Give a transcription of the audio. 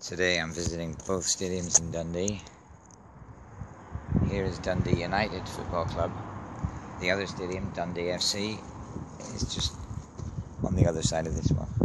Today I'm visiting both stadiums in Dundee. Here is Dundee United Football Club. The other stadium, Dundee FC, is just on the other side of this one.